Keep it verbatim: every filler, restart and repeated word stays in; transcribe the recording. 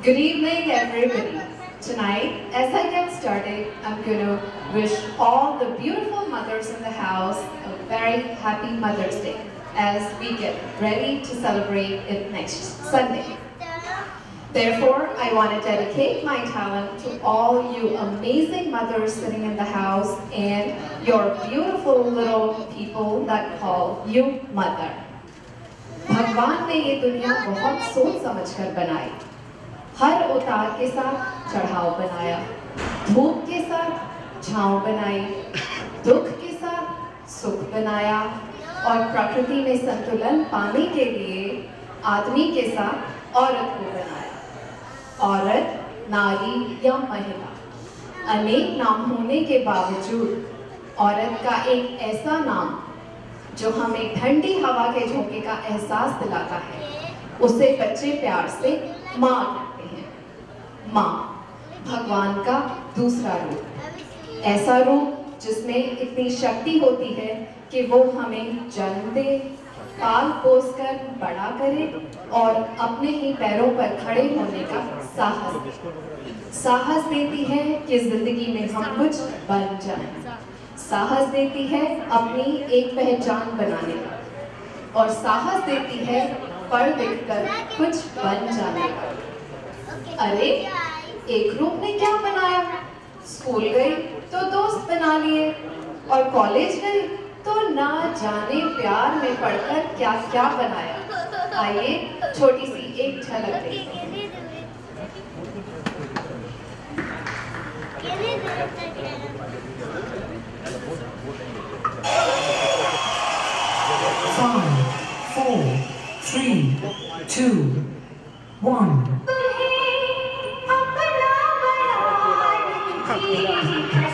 Good evening, everybody. Tonight, as I get started, I'm going to wish all the beautiful mothers in the house a very happy Mother's Day as we get ready to celebrate it next Sunday. Therefore, I want to dedicate my talent to all you amazing mothers sitting in the house and your beautiful little people that call you mother. भगवान ने ये दुनिया बहुत सोच समझकर बनाई, हर उतार के साथ चढ़ाव बनाया, धूप के साथ छांव बनाई, दुख के साथ सुख बनाया और प्रकृति में संतुलन पाने के लिए आदमी के साथ औरत को बनाया। औरत, नारी या महिला, अनेक नाम होने के बावजूद औरत का एक ऐसा नाम जो हमें ठंडी हवा के झोंके का एहसास दिलाता है, उसे बच्चे प्यार से माँ कहते हैं। माँ, भगवान का दूसरा रूप, ऐसा रूप जिसमें इतनी शक्ति होती है कि वो हमें जन्म दे, पाल पोस कर बड़ा करे और अपने ही पैरों पर खड़े होने का साहस साहस देती है कि जिंदगी में हम कुछ बन जाएं, साहस देती है अपनी एक पहचान बनाने का और साहस देती है पढ़ लिख कर कुछ बन जाने का। अरे, एक रूप ने क्या बनाया? स्कूल गई तो दोस्त बना लिए और कॉलेज गई तो ना जाने प्यार में पढ़कर क्या क्या बनाया। आइए छोटी सी एक झलक देखते हैं। Five, four, three, two, one.